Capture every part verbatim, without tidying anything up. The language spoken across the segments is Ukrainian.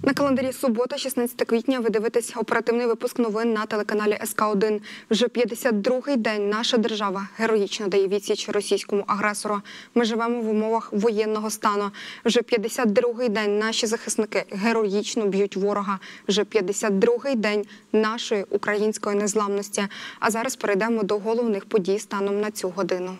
На календарі субота, шістнадцяте квітня, ви дивитесь оперативний випуск новин на телеканалі ес ка один. Вже п'ятдесят другий день наша держава героїчно дає відсіч російському агресору. Ми живемо в умовах воєнного стану. Вже п'ятдесят другий день наші захисники героїчно б'ють ворога. Вже п'ятдесят другий день нашої української незламності. А зараз перейдемо до головних подій станом на цю годину.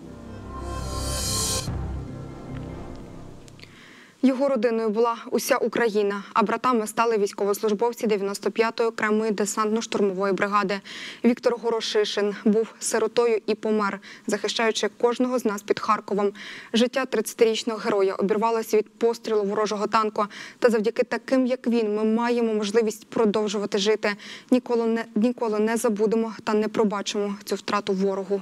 Його родиною була уся Україна, а братами стали військовослужбовці дев'яносто п'ятої окремої десантно-штурмової бригади. Віктор Горошишин був сиротою і помер, захищаючи кожного з нас під Харковом. Життя тридцятирічного героя обірвалося від пострілу ворожого танку. Та завдяки таким, як він, ми маємо можливість продовжувати жити. Ніколи не, ніколи не забудемо та не пробачимо цю втрату ворогу.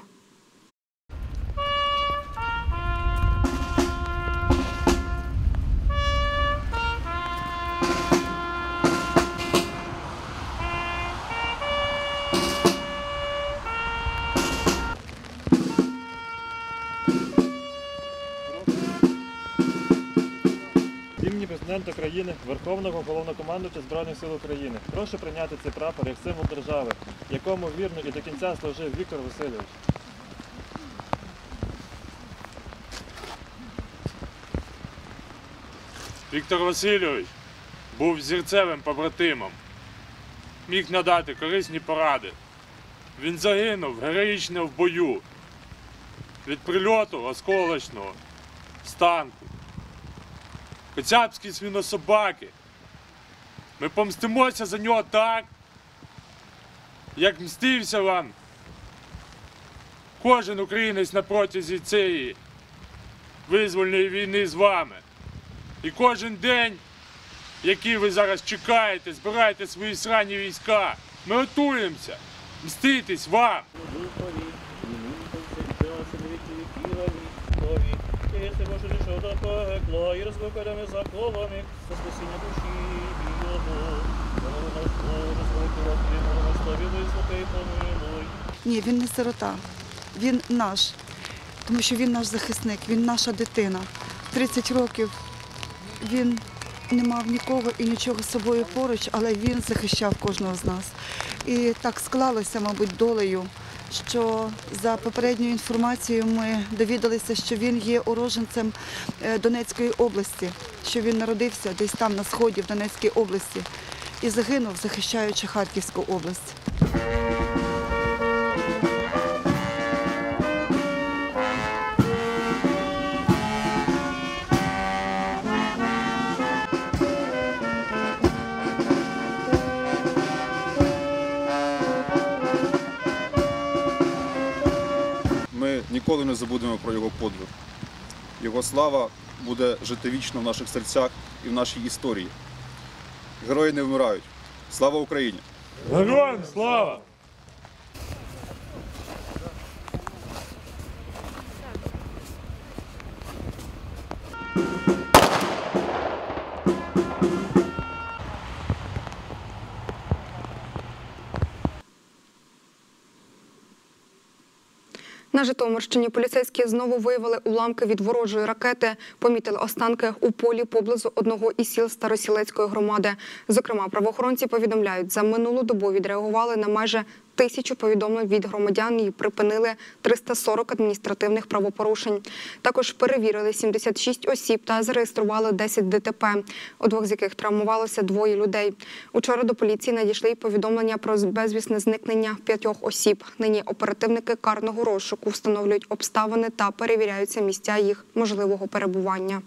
Імені Президента країни, Верховного Головнокомандувача Збройних сил України. Прошу прийняти цей прапор як символ держави, якому вірно і до кінця служив Віктор Васильович. Віктор Васильович був зірцевим побратимом, міг надати корисні поради. Він загинув героїчно в бою від прильоту осколочного з танку. Коцябські свинособаки. Ми помстимося за нього так, як мстився вам кожен українець на протязі цієї визвольної війни з вами. І кожен день, який ви зараз чекаєте, збираєте свої срані війська, ми готуємося мститись вам. Ні, він не сирота, він наш, тому що він наш захисник, він наша дитина. тридцять років він не мав нікого і нічого з собою поруч, але він захищав кожного з нас. І так склалося, мабуть, долею, що за попередньою інформацією ми довідалися, що він є уродженцем Донецької області, що він народився десь там на сході в Донецькій області і загинув, захищаючи Харківську область. Ми ніколи не забудемо про його подвиг. Його слава буде жити вічно в наших серцях і в нашій історії. Герої не вмирають. Слава Україні! Героям слава! На Житомирщині поліцейські знову виявили уламки від ворожої ракети. Помітили останки у полі поблизу одного із сіл Старосілецької громади. Зокрема, правоохоронці повідомляють, за минулу добу відреагували на майже тисячу повідомлень від громадян і припинили триста сорок адміністративних правопорушень. Також перевірили сімдесят шість осіб та зареєстрували десять де те пе, у двох з яких травмувалося двоє людей. Учора до поліції надійшли й повідомлення про безвісне зникнення п'ятьох осіб. Нині оперативники карного розшуку встановлюють обставини та перевіряються місця їх можливого перебування.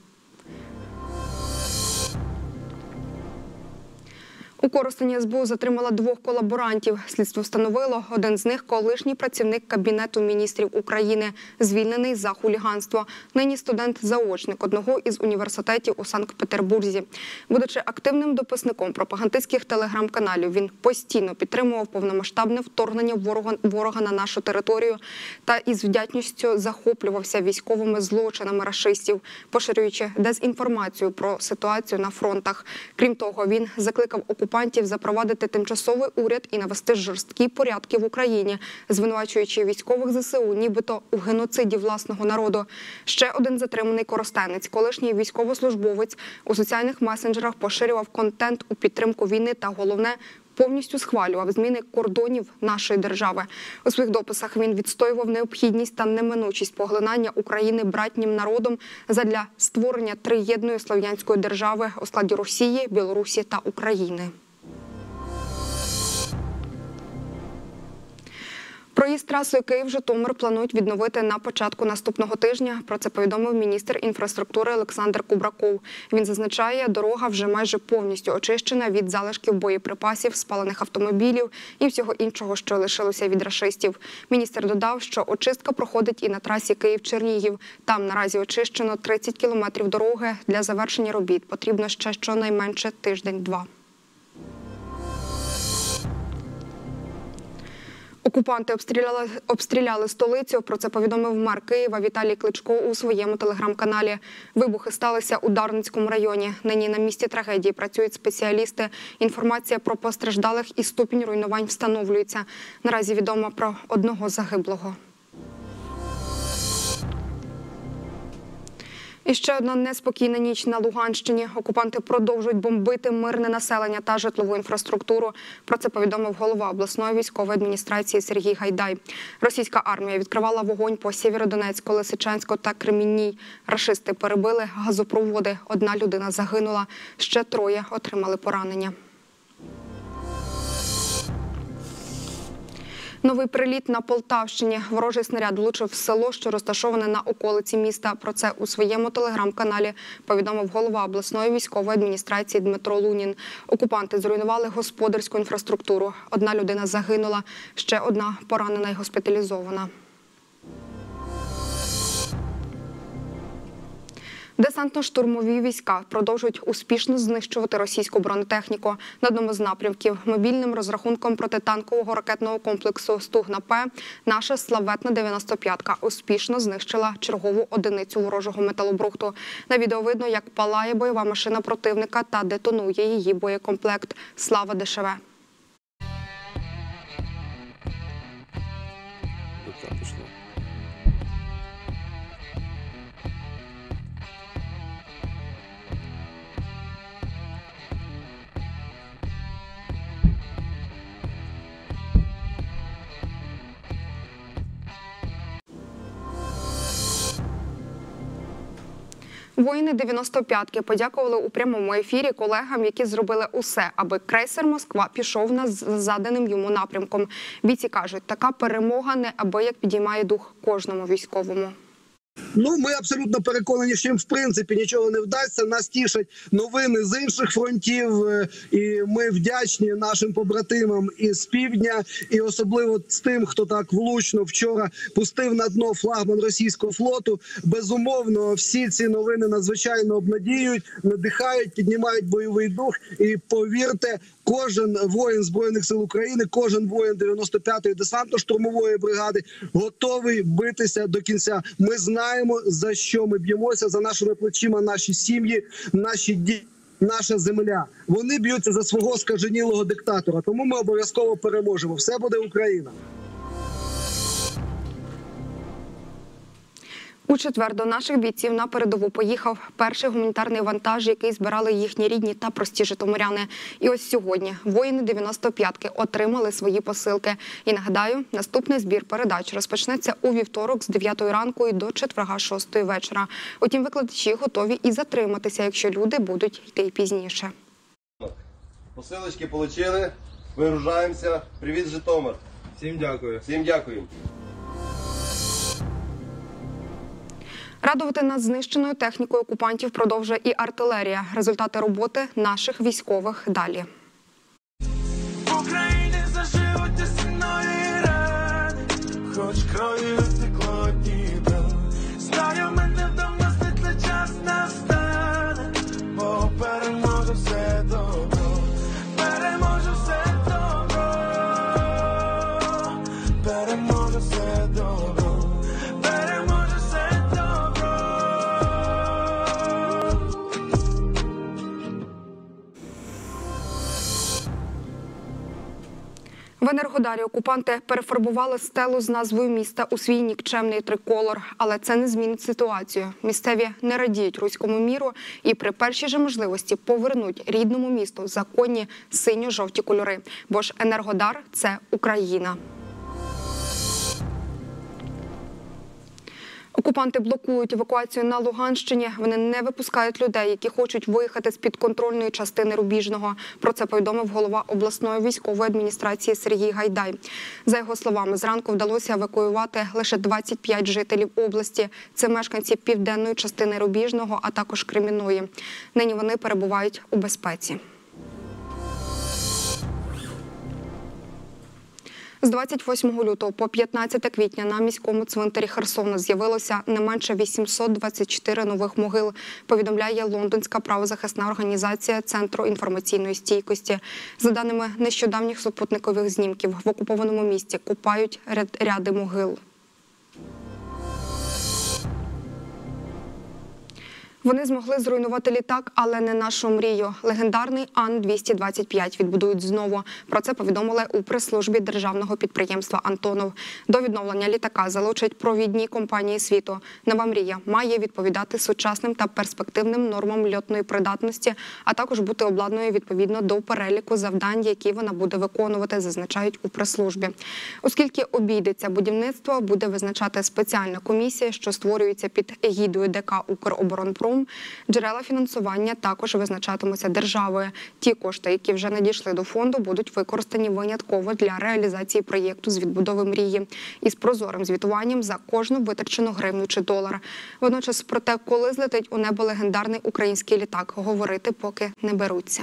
У Коростені ес бе у затримала двох колаборантів. Слідство встановило, один з них – колишній працівник Кабінету міністрів України, звільнений за хуліганство. Нині студент-заочник одного із університетів у Санкт-Петербурзі. Будучи активним дописником пропагандистських телеграм-каналів, він постійно підтримував повномасштабне вторгнення ворога, ворога на нашу територію та із вдячністю захоплювався військовими злочинами рашистів, поширюючи дезінформацію про ситуацію на фронтах. Крім того, він закликав окупантів окупантів запровадити тимчасовий уряд і навести жорсткі порядки в Україні, звинувачуючи військових зе се у нібито у геноциді власного народу. Ще один затриманий коростенець, колишній військовослужбовець, у соціальних месенджерах поширював контент у підтримку війни та, головне, повністю схвалював зміни кордонів нашої держави. У своїх дописах він відстоював необхідність та неминучість поглинання України братнім народом задля створення триєдної слов'янської держави у складі Росії, Білорусі та України. Проїзд трасою Київ-Житомир планують відновити на початку наступного тижня. Про це повідомив міністр інфраструктури Олександр Кубраков. Він зазначає, дорога вже майже повністю очищена від залишків боєприпасів, спалених автомобілів і всього іншого, що лишилося від рашистів. Міністр додав, що очистка проходить і на трасі Київ-Чернігів. Там наразі очищено тридцять кілометрів дороги. Для завершення робіт потрібно ще щонайменше тиждень-два. Окупанти обстріляли, обстріляли столицю. Про це повідомив мер Києва Віталій Кличко у своєму телеграм-каналі. Вибухи сталися у Дарницькому районі. Нині на місці трагедії працюють спеціалісти. Інформація про постраждалих і ступінь руйнувань встановлюється. Наразі відомо про одного загиблого. І ще одна неспокійна ніч на Луганщині. Окупанти продовжують бомбити мирне населення та житлову інфраструктуру. Про це повідомив голова обласної військової адміністрації Сергій Гайдай. Російська армія відкривала вогонь по Сєвєродонецьку, Лисичанську та Кремінній. Рашисти перебили газопроводи. Одна людина загинула, ще троє отримали поранення. Новий приліт на Полтавщині. Ворожий снаряд влучив в село, що розташоване на околиці міста. Про це у своєму телеграм-каналі повідомив голова обласної військової адміністрації Дмитро Лунін. Окупанти зруйнували господарську інфраструктуру. Одна людина загинула, ще одна поранена і госпіталізована. Десантно-штурмові війська продовжують успішно знищувати російську бронетехніку. На одному з напрямків мобільним розрахунком протитанкового ракетного комплексу «Стугна-П» наша славетна дев'яносто п'ятка успішно знищила чергову одиницю ворожого металобрухту. На відео видно, як палає бойова машина противника та детонує її боєкомплект. Слава ДШВ! Воїни дев'яносто п'ятки подякували у прямому ефірі колегам, які зробили усе, аби крейсер «Москва» пішов на заданим йому напрямком. Бійці кажуть, така перемога неабияк підіймає дух кожному військовому. Ну, ми абсолютно переконані, що їм в принципі нічого не вдасться. Нас тішать новини з інших фронтів, і ми вдячні нашим побратимам із півдня, і особливо з тим, хто так влучно вчора пустив на дно флагман російського флоту. Безумовно, всі ці новини надзвичайно обнадіюють, надихають, піднімають бойовий дух. І повірте, кожен воїн Збройних сил України, кожен воїн дев'яносто п'ятої десантно-штурмової бригади готовий битися до кінця. Ми знаємо, за що ми б'ємося, за нашими плечима наші сім'ї, наші діти, наша земля. Вони б'ються за свого скаженілого диктатора, тому ми обов'язково переможемо. Все буде Україна. У четвер до наших бійців на передову поїхав перший гуманітарний вантаж, який збирали їхні рідні та прості житомиряни. І ось сьогодні воїни дев'яносто п'ятки отримали свої посилки. І нагадаю, наступний збір передач розпочнеться у вівторок з дев'ятої ранку і до четверга шостої вечора. Утім, викладачі готові і затриматися, якщо люди будуть йти пізніше. Посилочки отримали, вигружаємося. Привіт, Житомир. Всім дякую. Всім дякую. Радувати нас знищеною технікою окупантів продовжує і артилерія. Результати роботи наших військових далі. Україні заживуть осінної рани, хоч кров'ю стекло Дніпро. Знаю, мене вдома світлий час настане, бо переможе все добро, переможе все добро, переможе все добро, переможе все добро. В Енергодарі окупанти перефарбували стелу з назвою міста у свій нікчемний триколор. Але це не змінить ситуацію. Місцеві не радіють руському міру і при першій же можливості повернуть рідному місту законні синьо-жовті кольори. Бо ж Енергодар – це Україна. Окупанти блокують евакуацію на Луганщині. Вони не випускають людей, які хочуть виїхати з підконтрольної частини Рубіжного. Про це повідомив голова обласної військової адміністрації Сергій Гайдай. За його словами, зранку вдалося евакуювати лише двадцять п'ять жителів області. Це мешканці південної частини Рубіжного, а також Кремінної. Нині вони перебувають у безпеці. З двадцять восьмого лютого по п'ятнадцяте квітня на міському цвинтарі Херсона з'явилося не менше вісімсот двадцять чотири нових могил, повідомляє лондонська правозахисна організація Центру інформаційної стійкості. За даними нещодавніх супутникових знімків, в окупованому місті копають ряди могил. Вони змогли зруйнувати літак, але не нашу мрію. Легендарний Ан двісті двадцять п'ять відбудують знову. Про це повідомили у прес-службі державного підприємства «Антонов». До відновлення літака залучать провідні компанії світу. Нова мрія має відповідати сучасним та перспективним нормам льотної придатності, а також бути обладнаною відповідно до переліку завдань, які вона буде виконувати, зазначають у прес-службі. Оскільки обійдеться будівництво, буде визначати спеціальна комісія, що створюється під егідою ДК «Укроборонпром». Джерела фінансування також визначатимуться державою. Ті кошти, які вже надійшли до фонду, будуть використані винятково для реалізації проєкту з відбудови мрії із прозорим звітуванням за кожну витрачену гривню чи долар. Водночас про те, коли злетить у небо легендарний український літак, говорити поки не беруться.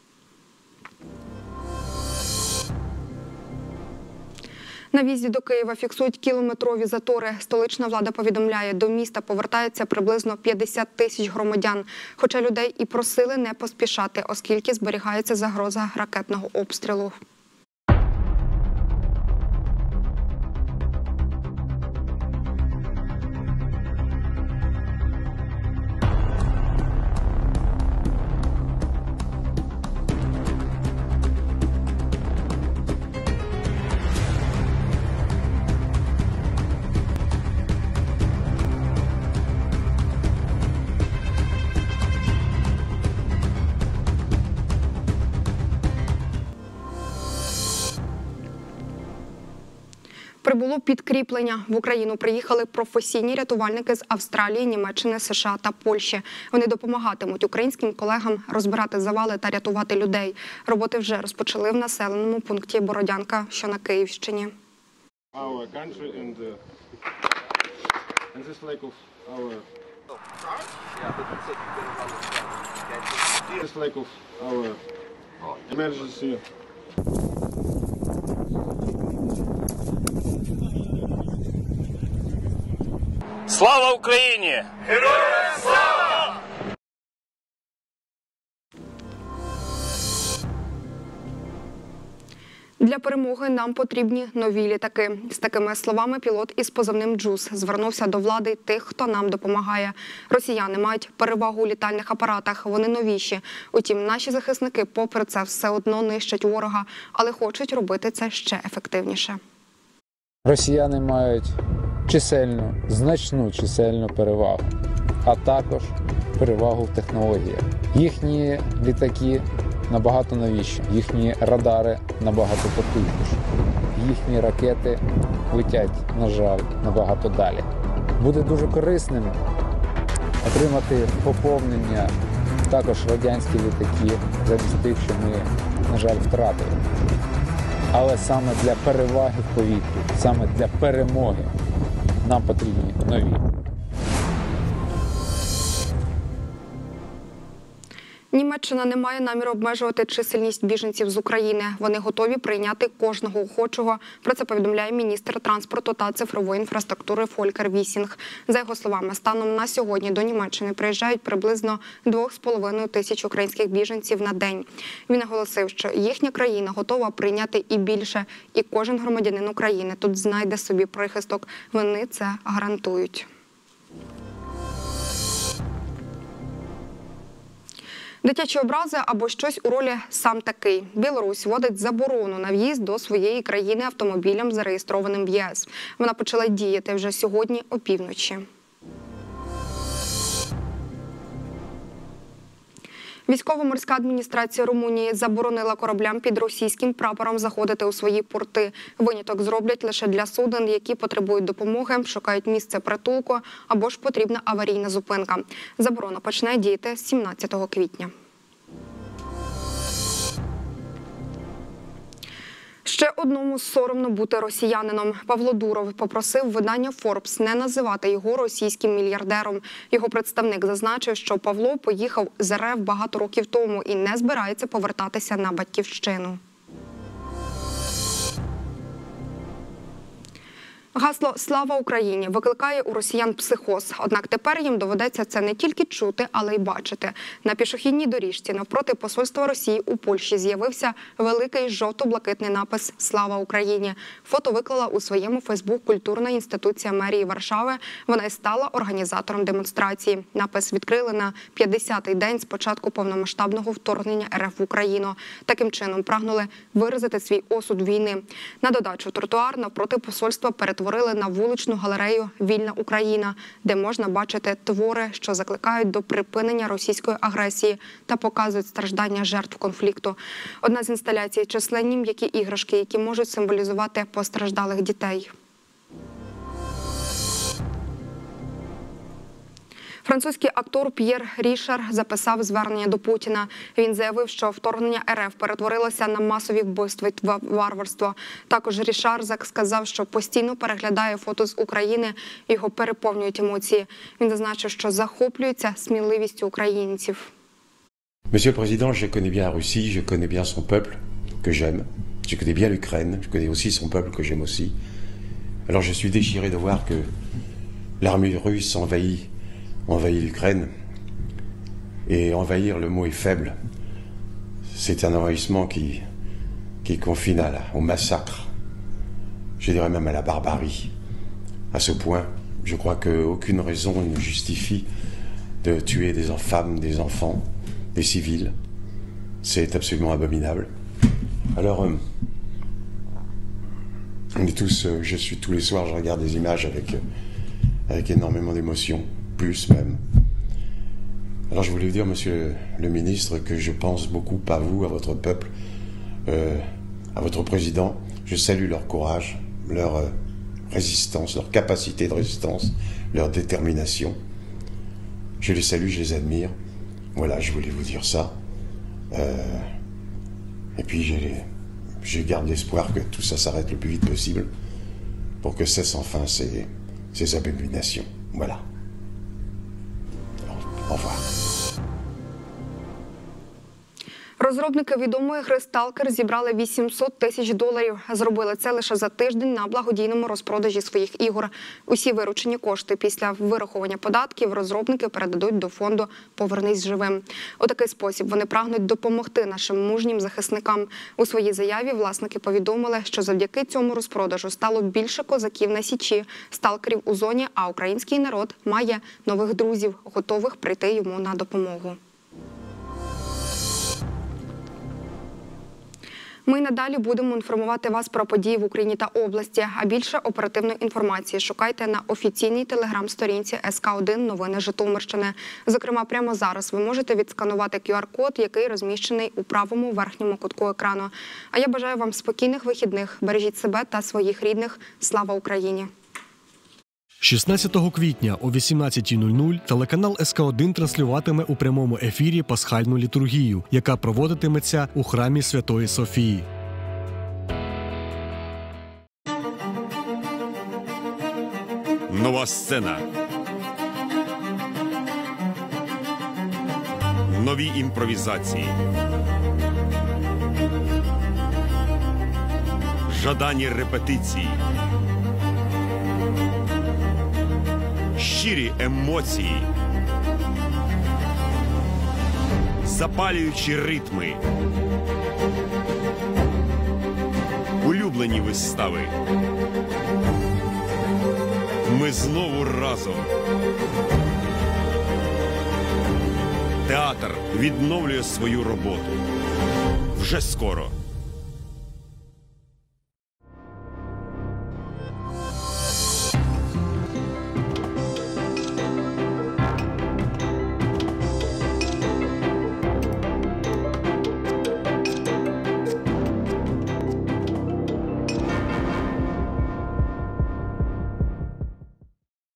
На в'їзді до Києва фіксують кілометрові затори. Столична влада повідомляє, до міста повертається приблизно п'ятдесят тисяч громадян. Хоча людей і просили не поспішати, оскільки зберігається загроза ракетного обстрілу. Прибуло підкріплення. В Україну приїхали професійні рятувальники з Австралії, Німеччини, США та Польщі. Вони допомагатимуть українським колегам розбирати завали та рятувати людей. Роботи вже розпочали в населеному пункті Бородянка, що на Київщині. Our country and uh, and this like of our this like of our emergency. Слава Україні! Героям слава! Для перемоги нам потрібні нові літаки. З такими словами пілот із позивним «Джуз» звернувся до влади тих, хто нам допомагає. Росіяни мають перевагу у літальних апаратах, вони новіші. Утім, наші захисники попри це все одно нищать ворога, але хочуть робити це ще ефективніше. Росіяни мають чисельну, значну чисельну перевагу, а також перевагу в технологіях. Їхні літаки набагато новіші, їхні радари набагато потужніші, їхні ракети летять, на жаль, набагато далі. Буде дуже корисним отримати поповнення також радянські літаки замість тих, що ми, на жаль, втратили. Але саме для переваги в повітрі, саме для перемоги нам потрібні нові. Німеччина не має наміру обмежувати чисельність біженців з України. Вони готові прийняти кожного охочого. Про це повідомляє міністр транспорту та цифрової інфраструктури Фолькер Вісінг. За його словами, станом на сьогодні до Німеччини приїжджають приблизно дві з половиною тисяч українських біженців на день. Він наголосив, що їхня країна готова прийняти і більше, і кожен громадянин України тут знайде собі прихисток. Вони це гарантують. Дитячі образи або щось у ролі «сам такий». Білорусь вводить заборону на в'їзд до своєї країни автомобілям, зареєстрованим в ЄС. Вона почала діяти вже сьогодні опівночі. Військово-морська адміністрація Румунії заборонила кораблям під російським прапором заходити у свої порти. Виняток зроблять лише для суден, які потребують допомоги, шукають місце притулку або ж потрібна аварійна зупинка. Заборона почне діяти з сімнадцятого квітня. Ще одному соромно бути росіянином. Павло Дуров попросив видання «Форбс» не називати його російським мільярдером. Його представник зазначив, що Павло поїхав з РФ багато років тому і не збирається повертатися на батьківщину. Гасло «Слава Україні» викликає у росіян психоз. Однак тепер їм доведеться це не тільки чути, але й бачити. На пішохідній доріжці навпроти посольства Росії у Польщі з'явився великий жовто-блакитний напис «Слава Україні». Фото виклала у своєму Фейсбук культурна інституція мерії Варшави. Вона й стала організатором демонстрації. Напис відкрили на п'ятдесятий день з початку повномасштабного вторгнення РФ в Україну. Таким чином прагнули виразити свій осуд війни. На додачу тротуар навпроти посольства перетворили на вуличну галерею «Вільна Україна», де можна бачити твори, що закликають до припинення російської агресії та показують страждання жертв конфлікту. Одна з інсталяцій – численні м'які іграшки, які можуть символізувати постраждалих дітей. Французький актор П'єр Рішар записав звернення до Путіна. Він заявив, що вторгнення РФ перетворилося на масові вбивства і варварство. Також Рішар сказав, що постійно переглядає фото з України, його переповнюють емоції. Він зазначив, що захоплюється сміливістю українців. Monsieur le Président, je connais bien la Russie, je connais bien son peuple, que j'aime. Je connais bien l'Ukraine, je connais aussi son peuple, que j'aime aussi. Alors je suis déchiré de voir que l'armée russe envahit envahir l'Ukraine. Et envahir, le mot est faible. C'est un envahissement qui, qui confine à la, au massacre. Je dirais même à la barbarie. À ce point, je crois qu'aucune raison ne justifie de tuer des femmes, des enfants, des civils. C'est absolument abominable. Alors, euh, on est tous, euh, je suis tous les soirs, je regarde des images avec, euh, avec énormément d'émotion. Plus même. Alors je voulais vous dire, monsieur le ministre, que je pense beaucoup à vous, à votre peuple, euh, à votre président. Je salue leur courage, leur euh, résistance, leur capacité de résistance, leur détermination. Je les salue, je les admire. Voilà, je voulais vous dire ça. Euh, et puis je garde l'espoir que tout ça s'arrête le plus vite possible pour que cessent enfin ces, ces abominations. Voilà. Розробники відомої гри «Сталкер» зібрали вісімсот тисяч доларів. Зробили це лише за тиждень на благодійному розпродажі своїх ігор. Усі виручені кошти після вирахування податків розробники передадуть до фонду «Повернись живим». У такий спосіб вони прагнуть допомогти нашим мужнім захисникам. У своїй заяві власники повідомили, що завдяки цьому розпродажу стало більше козаків на січі, сталкерів у зоні, а український народ має нових друзів, готових прийти йому на допомогу. Ми й надалі будемо інформувати вас про події в Україні та області. А більше оперативної інформації шукайте на офіційній телеграм-сторінці ес ка один «Новини Житомирщини». Зокрема, прямо зараз ви можете відсканувати ку ар код, який розміщений у правому верхньому кутку екрану. А я бажаю вам спокійних вихідних. Бережіть себе та своїх рідних. Слава Україні! шістнадцятого квітня о вісімнадцятій нуль нуль телеканал ес ка один транслюватиме у прямому ефірі пасхальну літургію, яка проводитиметься у храмі Святої Софії. Нова сцена. Нові імпровізації. Жадані репетиції. Щирі емоції, запалюючі ритми, улюблені вистави. Ми знову разом. Театр відновлює свою роботу. Вже скоро.